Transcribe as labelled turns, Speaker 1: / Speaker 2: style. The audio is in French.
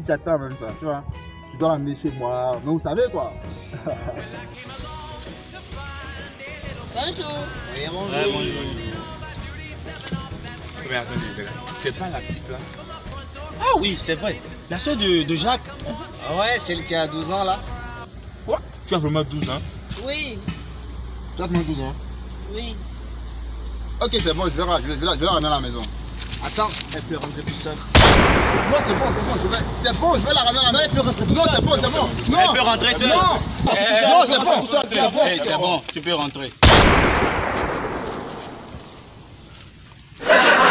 Speaker 1: dit tu attends même ça, tu vois. Tu dois l'amener chez moi, mais vous savez quoi.
Speaker 2: Bonjour.
Speaker 3: Oui, bonjour.
Speaker 4: Ouais, bonjour. Mais attendez, les gars, c'est pas la petite là? Ah oui, c'est vrai. La soeur de Jacques.
Speaker 3: Ah ouais, celle qui a 12 ans là.
Speaker 4: Quoi? Tu as vraiment 12 ans?
Speaker 2: Oui,
Speaker 3: Tu as combien 12 ans?
Speaker 2: oui.
Speaker 3: Ok, c'est bon, je vais la ramener à la maison. Attends, elle peut rentrer toute seule. Non, c'est bon, je vais la ramener à la maison. Non, elle peut rentrer toute seule. Non, c'est bon. Non,
Speaker 4: Elle peut rentrer seule.
Speaker 3: Non, non, c'est bon.
Speaker 4: C'est bon, tu peux rentrer.